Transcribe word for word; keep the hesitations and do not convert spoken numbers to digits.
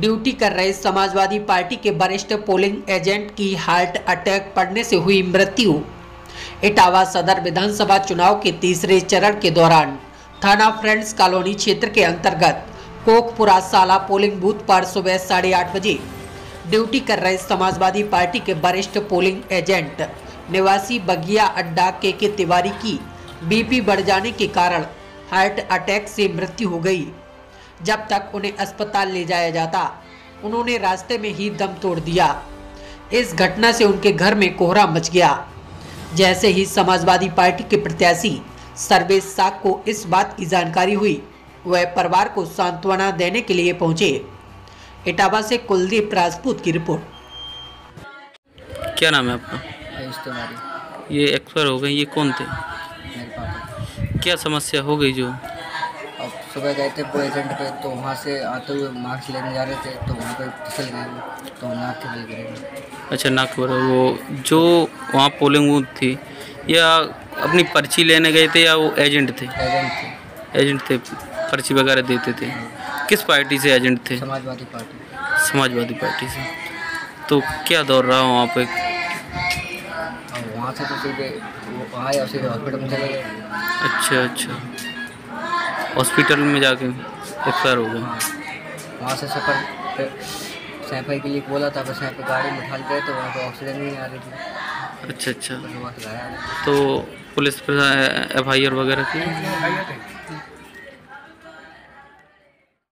Duty कर रहे Samajwadi party के वरिष्ठ पोलिंग एजेंट की हार्ट अटैक पड़ने से हुई मृत्यु। इटावा सदर विधानसभा चुनाव के तीसरे चरण के दौरान थाना फ्रेंड्स कॉलोनी क्षेत्र के अंतर्गत कोकपुरा साला पोलिंग बूथ पर सुबह साढ़े आठ बजे ड्यूटी कर रहे समाजवादी पार्टी के वरिष्ठ पोलिंग एजेंट निवासी बगिया अड्डा के के तिवारी की बीपी बढ़ जाने के कारण हार्ट अटैक से मृत्यु हो गई। जब तक उन्हें अस्पताल ले जाया जाता उन्होंने रास्ते में ही दम तोड़ दिया। इस घटना से उनके घर में कोहरा मच गया। जैसे ही समाजवादी पार्टी के प्रत्याशी सर्वेश साग को इस बात की जानकारी हुई, वह परिवार को सांत्वना देने के लिए पहुंचे। इटावा से कुलदीप राजपूत की रिपोर्ट। क्या नाम है आपका? ये एक्सपायर हो गए, ये कौन थे? मेरे पापा। क्या समस्या हो गई जो? अब सुबह गए थे वो एजेंट पे, तो वहाँ से आते हुए मास्क लेने जा रहे थे तो वहाँ पे फिसल गए, तो नाक के बल गिरे। अच्छा, नाक पर वो जो वहाँ पोलिंग बूथ थी, या अपनी पर्ची लेने गए थे या वो एजेंट थे? एजेंट थे। एजेंट थे, पर्ची वगैरह देते थे। किस पार्टी से एजेंट थे? समाजवादी पार्टी। समाजवादी पार्टी से। तो क्या दौड़ रहा वहाँ पे? और वहाँ से तो सीधे वो आए और सीधे हॉस्पिटल में चले गए। अच्छा अच्छा, हॉस्पिटल में जाके एक्सपायर हो गए। हाँ, वहाँ से सफ़र सैफाई के लिए बोला था, बस यहाँ पे गाड़ी में उठा गए तो वहाँ पे ऑक्सीजन नहीं आ रही थी। अच्छा अच्छा, बस वहाँ से लाया। तो पुलिस पर एफ आई आर वगैरह की?